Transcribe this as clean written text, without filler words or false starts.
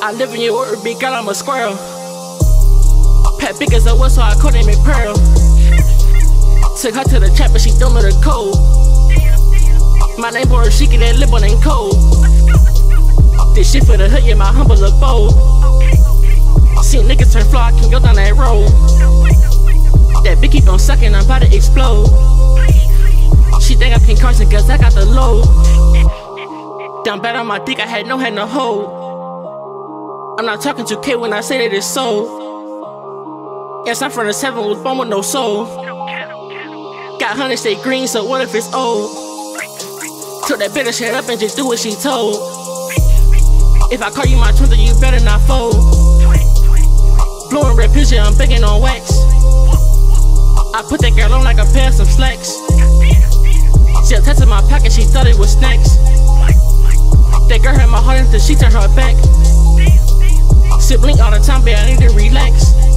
I live in your order, big girl, I'm a squirrel. Pat big as a what, so I called him McPearl. Took her to the trap, but she don't know the code. My name boy, she get that lip on and cold. This shit for the hood, yeah, my humble abode. Seen niggas turn fly, I can go down that road. That bitch keep on sucking, I'm about to explode. She think I'm King Carson, cause I got the load. Down bad on my dick, I had no hand to hold. I'm not talking to K when I say that it's so. Yes, I'm from the 7 with born with no soul. Got 100 stay green, so what if it's old? Took that bitch shit up and just do what she told. If I call you my twin, then you better not fold. Blowing red pills, yeah, I'm begging on wax. I put that girl on like a pair of some slacks. She tested my pocket, she thought it was snacks. That girl hurt my heart until she turned her back. Sibling all the time, but I need to relax.